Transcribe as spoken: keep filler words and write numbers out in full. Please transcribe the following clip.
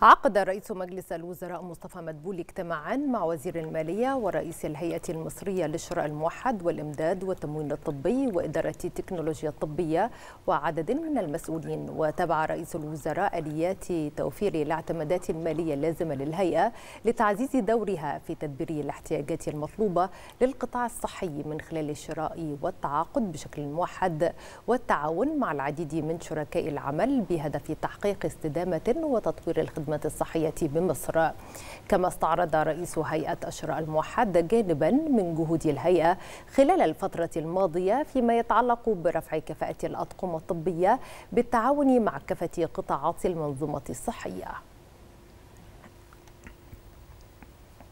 عقد رئيس مجلس الوزراء مصطفى مدبولي اجتماعا مع وزير المالية ورئيس الهيئة المصرية للشراء الموحد والإمداد والتموين الطبي وإدارة التكنولوجيا الطبية وعدد من المسؤولين. وتابع رئيس الوزراء آليات توفير الاعتمادات المالية اللازمة للهيئة لتعزيز دورها في تدبير الاحتياجات المطلوبة للقطاع الصحي من خلال الشراء والتعاقد بشكل موحد والتعاون مع العديد من شركاء العمل بهدف تحقيق استدامة وتطوير الخدمات الصحية بمصر. كما استعرض رئيس هيئة الشراء الموحد جانبا من جهود الهيئة خلال الفترة الماضية فيما يتعلق برفع كفاءة الأطقم الطبية بالتعاون مع كافة قطاعات المنظومة الصحية.